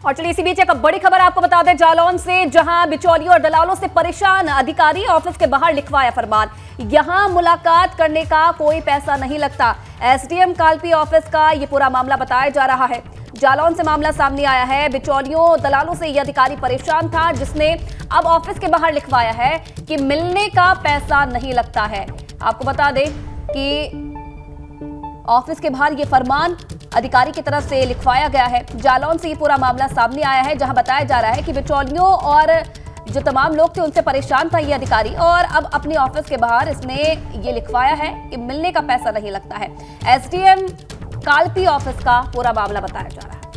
और चलिए इसी बीच एक बड़ी खबर आपको बता दें जालौन से, जहां बिचौलियों और दलालों से परेशान अधिकारी ऑफिस के बाहर लिखवाया फरमान। यहां मुलाकात करने का कोई पैसा नहीं लगता। एसडीएम कालपी ऑफिस का ये पूरा मामला बताया जा रहा है। जालौन से मामला सामने आया है। बिचौलियों दलालों से ये अधिकारी परेशान था, जिसने अब ऑफिस के बाहर लिखवाया है कि मिलने का पैसा नहीं लगता है। आपको बता दें कि ऑफिस के बाहर ये फरमान अधिकारी की तरफ से लिखवाया गया है। जालौन से ये पूरा मामला सामने आया है, जहां बताया जा रहा है कि बिचौलियों और जो तमाम लोग थे उनसे परेशान था ये अधिकारी, और अब अपने ऑफिस के बाहर इसने ये लिखवाया है कि मिलने का पैसा नहीं लगता है। एसडीएम कालपी ऑफिस का पूरा मामला बताया जा रहा है।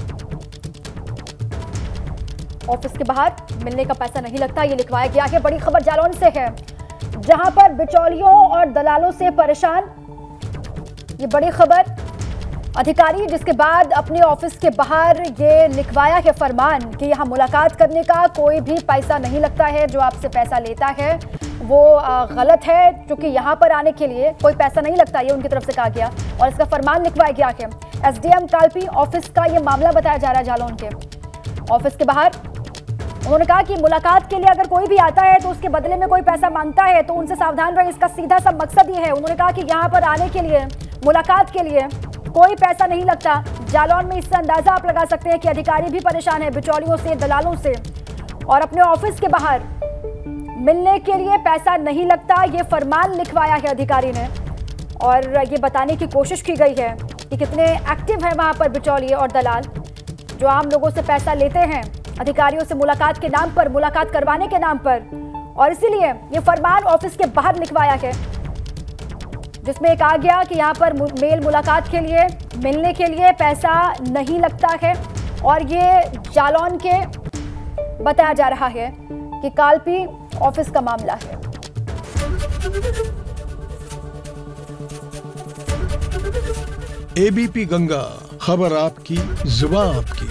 ऑफिस के बाहर मिलने का पैसा नहीं लगता, ये लिखवाया गया है। बड़ी खबर जालौन से है, जहां पर बिचौलियों और दलालों से परेशान, ये बड़ी खबर। अधिकारी जिसके बाद अपने ऑफिस के बाहर ये लिखवाया है फरमान कि यहाँ मुलाकात करने का कोई भी पैसा नहीं लगता है। जो आपसे पैसा लेता है वो गलत है, क्योंकि यहाँ पर आने के लिए कोई पैसा नहीं लगता, ये उनकी तरफ से कहा गया और इसका फरमान लिखवाया गया है। एसडीएम कालपी ऑफिस का ये मामला बताया जा रहा है। जालौन के ऑफिस के बाहर उन्होंने कहा कि मुलाकात के लिए अगर कोई भी आता है तो उसके बदले में कोई पैसा मांगता है, तो उनसे सावधान रहे। इसका सीधा सा मकसद ये है। उन्होंने कहा कि यहाँ पर आने के लिए, मुलाकात के लिए कोई पैसा नहीं लगता। जालौन में इससे अंदाजा आप लगा सकते हैं कि अधिकारी भी परेशान है बिचौलियों से, दलालों से, और अपने ऑफिस के बाहर मिलने के लिए पैसा नहीं लगता, ये फरमान लिखवाया है अधिकारी ने। और ये बताने की कोशिश की गई है कि कितने एक्टिव है वहां पर बिचौलिए और दलाल, जो आम लोगों से पैसा लेते हैं अधिकारियों से मुलाकात के नाम पर, मुलाकात करवाने के नाम पर। और इसीलिए ये फरमान ऑफिस के बाहर लिखवाया है, जिसमें कहा गया कि यहाँ पर मेल मुलाकात के लिए, मिलने के लिए पैसा नहीं लगता है। और ये जालौन के बताया जा रहा है कि कालपी ऑफिस का मामला है। एबीपी गंगा, खबर आपकी, जुबान आपकी।